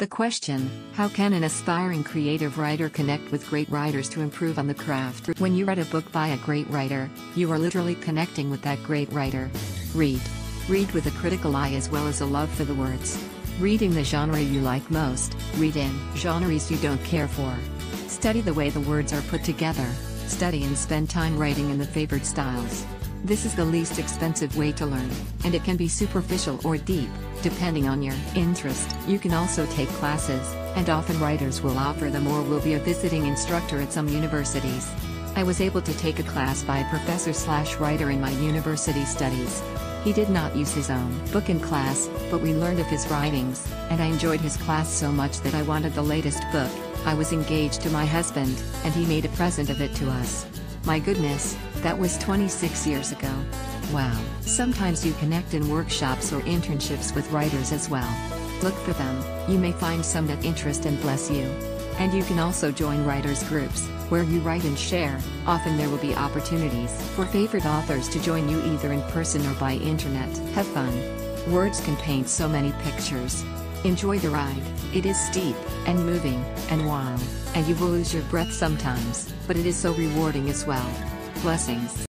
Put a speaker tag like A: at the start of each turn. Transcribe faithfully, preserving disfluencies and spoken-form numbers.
A: The question, how can an aspiring creative writer connect with great writers to improve on the craft? When you read a book by a great writer, you are literally connecting with that great writer. Read. Read with a critical eye as well as a love for the words. Reading the genre you like most, read in genres you don't care for. Study the way the words are put together, study and spend time writing in the favored styles. This is the least expensive way to learn, and it can be superficial or deep, depending on your interest. You can also take classes, and often writers will offer them or will be a visiting instructor at some universities. I was able to take a class by a professor slash writer in my university studies. He did not use his own book in class, but we learned of his writings, and I enjoyed his class so much that I wanted the latest book. I was engaged to my husband, and he made a present of it to us. My goodness, that was twenty-six years ago. Wow. Sometimes you connect in workshops or internships with writers as well. Look for them, you may find some that interest and bless you. And you can also join writers groups, where you write and share. Often there will be opportunities for favorite authors to join you either in person or by internet. Have fun. Words can paint so many pictures. Enjoy the ride. It is steep, and moving, and wild, and you will lose your breath sometimes, but it is so rewarding as well. Blessings.